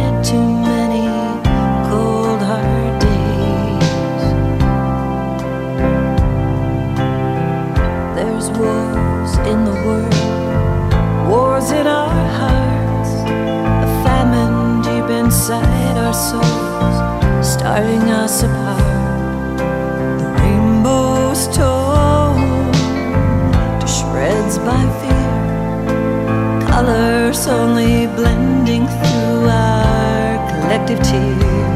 had too many cold hard days. There's wars in the world, wars in our hearts, a famine deep inside our souls, starting us apart. The rainbow's torn to shreds by fear, colors only blending through our collective tears.